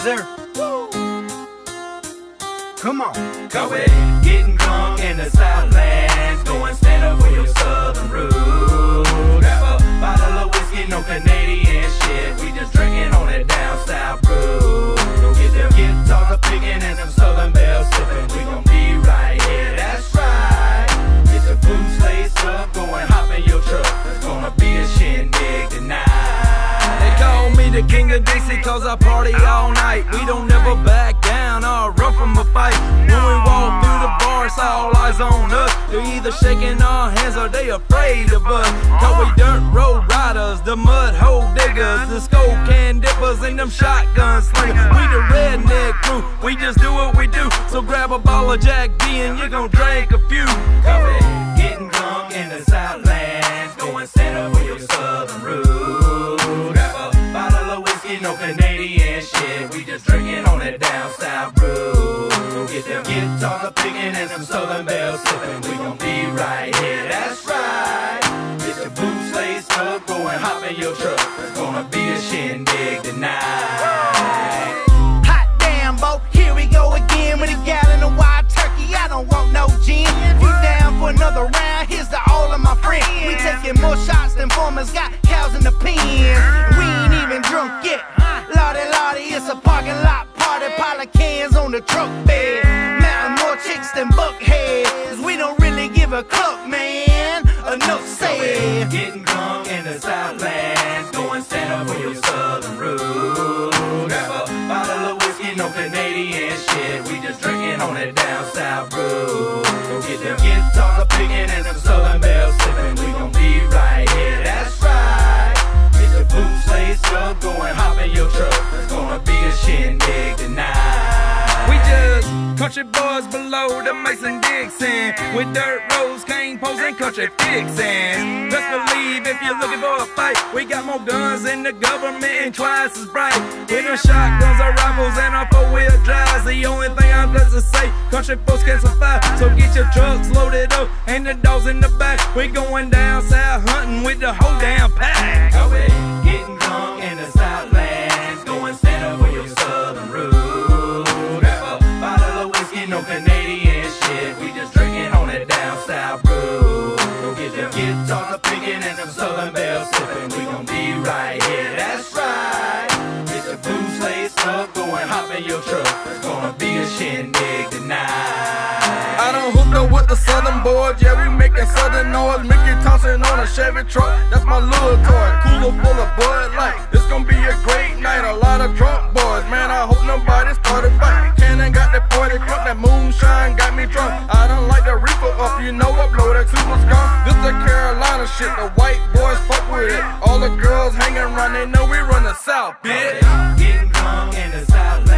there. Come on. Go ahead, getting drunk in the Southlands, going stand up for your southern roots. Grab a bottle of whiskey, no Canadian shit. We just drinking on that down south brew. Go get them guitars a picking and some Southern Belle sipping. We gon' be right here, that's right. Get the boots laced up, go and hop in your truck. It's gonna be a shindig tonight. They call me the king of Dixie cause I party all night. We don't never back down or run from a fight. When we walk through the bar, it's all eyes on us. They're either shaking our hands or they afraid of us. Cause we dirt road riders, the mud hole diggers, the skull can dippers and them shotgun slingers. We the redneck crew, we just do what we do. So grab a ball of Jack D and you gon' drink a few. Go ahead, getting drunk in the Southlands, going stand up for your southern roots. Grab a bottle of whiskey, no Canadian shit. We just drinking on that down south brew. Get them guitars a picking and some Southern Belle sipping. We gon' be right here, that's right. Get the boots laced up, go and hop in your truck. It's gonna be a shindig tonight. Hot damn, Bo, here we go again with a gallon of wild turkey. I don't want no gin. We down for another round, here's to all of my friends. We taking more shots than farmers got cows in the pens. We ain't even drunk yet. Lordy, lordy, it's a parking lot party. Pile of cans on the truck bed. Mountain more chicks than Buckheads. We don't really give a cluck, man. Enough said. Getting drunk in the Southlands, going stand up for your southern roots. Grab a bottle of whiskey, no Canadian shit. We just drinking on that down south brew. Go get them guitars a picking and some Southern Belle sipping. We gon' be right here, that's right. Get the boots laced up, go and hop in your truck. It's gonna be a shindig tonight. We just country boys below the Mason-Dixon, with dirt roads, cane poles, and country fixins'. Best believe if you're looking for a fight, we got more guns than the government and twice as bright. With our shotguns, our rifles, and our four-wheel drives. The only thing I'm blessed to say, country folks can survive. So get your trucks loaded up and the dogs in the back. We going down south hunting with the whole damn pack. Go ahead, getting drunk in the Southlands, going stand up for your southern roots. No Canadian shit, we just drinking on that down south brew. Go get them guitars a picking and some Southern Belle sipping. We gon' be right here, that's right. Get the boots laced up, go and hop in your truck. It's gonna be a shindig tonight. I done hooked up with the Southern boys, yeah, we making Southern noise. Mickey Thompson on a Chevy truck, that's my little toy. Cooler full of Bud Light, it's gonna be a great night. A lot of drunk boys, man, I hope nobody started fighting. Cannon got that 40 crunk, that moonshine got me drunk. I don't like the reaper up, you know I blow that super skunk. This the Carolina shit, the white boys fuck with it. All the girls hanging around, they know we run the South, bitch. Getting drunk in the South.